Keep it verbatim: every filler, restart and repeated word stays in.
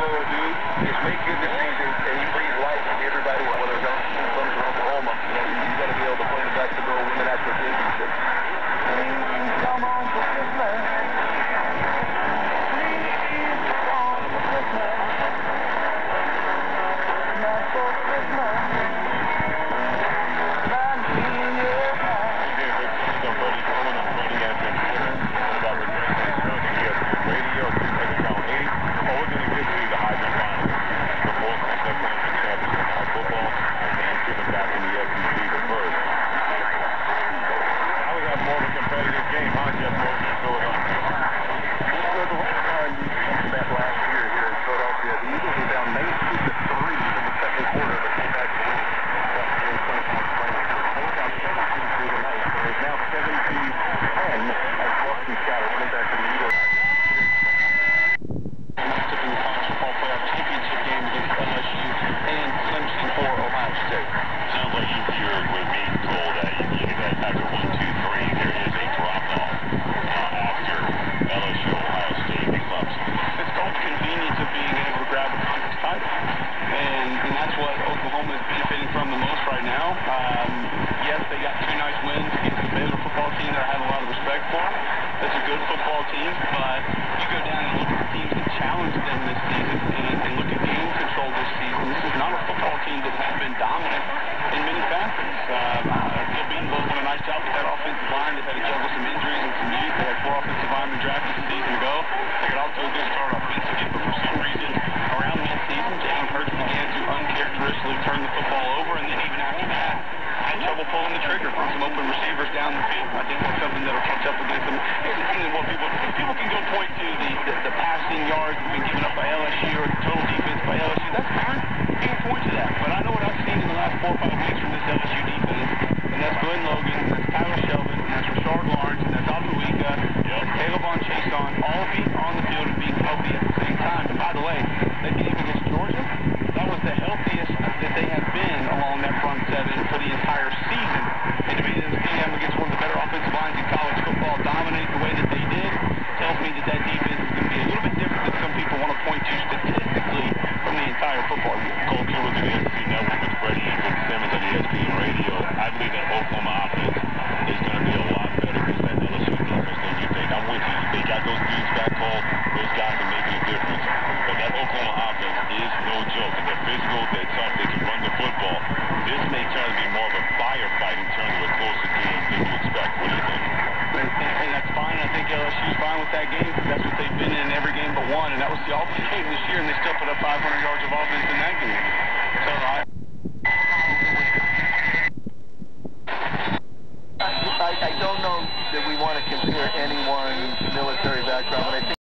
will do is make good decisions and breathe life into everybody, whether it's from Oklahoma. You know, you got to be able to play the back to goal, win the national championship. Come on for Christmas. Please come on for Christmas. Not for Christmas. nineteen years high. Somebody calling on Friday after dinner about the E S P N Radio, channel eighty. Oh, we're going to get to the Heisman Final. The fourth national championship champions in college football and giving back in the S E C the first. Now we have more of a competitive game, huh, Jeff Wilson in Philadelphia? Well, the last time we came back last year here in Philadelphia, the Eagles were down nineteen to three in the second quarter, but came back to win. Now seventeen ten as Boston Scott went back to the Eagles. Tipping the college football playoff championship game against L S U and Clemson for Ohio State. Sounds like you heard with me told that you look at that after one, two, three, there is a drop-off uh, after L S U, Ohio State, and Clemson. It's called the convenience of being able to grab a conference title. And, and that's what Oklahoma is benefiting from the most right now. Um, yes, they got two nice wins against the Baylor football team that I have a lot of respect for. That's a good football team, but you go down and look at the teams that challenged them this season and, and look at game control this season. This is not a football team that has been dominant in many facets. Um, Bill Beanville's done a nice job with that offensive line. They've had to juggle some injuries and some youth. They had four offensive linemen drafted a season ago. They got off to a good start offensively, but for some reason, around mid-season, Jalen Hurts began to uncharacteristically turn the football over, and then even after that, had trouble pulling the trigger from some open receivers down the field. I think that's something that'll catch up against them. Here's the thing that more people, people can go point to the, the, the passing yards that have been given up by L S U or the total defense by L S U. That's fine. You can point to that. But I know what I've seen in the last four or five weeks from this L S U defense, and that's Glenn Logan, and that's Tyler Shelvin, and that's Rashard Lawrence, and that's Abuika, and that's Caleb Von Chason, all being on the field and being healthy at the same time. And by the way, that game against Georgia, that was the healthiest that they have been along that front seven for the entire season. And to be able to see them against one of the better offensive lines in college football dominate the way that they did tells me that that defense is going to be a little bit different than some people want to point to statistically from the entire football year. Culture with the S E C Network with Freddie and Simmons on E S P N Radio. I believe that Oklahoma offense is going to be a lot better against that L S U defense than you think. I'm with you. They got those dudes back home. Those guys are making a difference. But that Oklahoma offense is no joke. And they're physical, they're tough, they can run the football. This may turn to be more of a firefight in terms of a closer game than you expect. What do you think? And, and that's fine. I think L S U's fine with that game because that's what they've been in every game but one, and that was the Auburn game this year, and they still put up five hundred yards of offense in that game. So I, I, I don't know that we want to compare anyone's military